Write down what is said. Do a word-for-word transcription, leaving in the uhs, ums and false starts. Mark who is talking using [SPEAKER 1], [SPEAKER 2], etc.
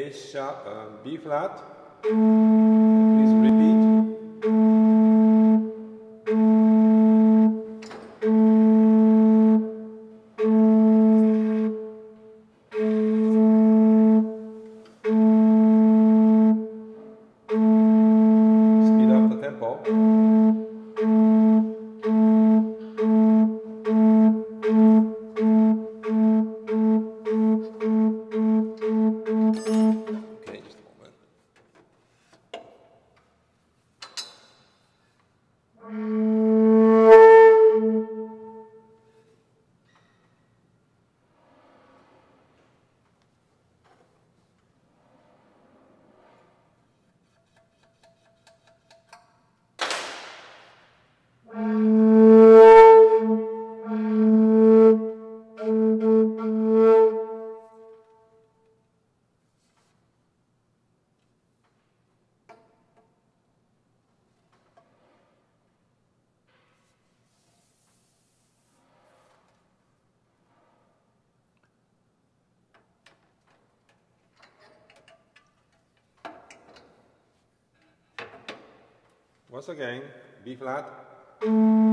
[SPEAKER 1] A sharp, uh, B flat. Please repeat. Speed up the tempo. Once again, B flat.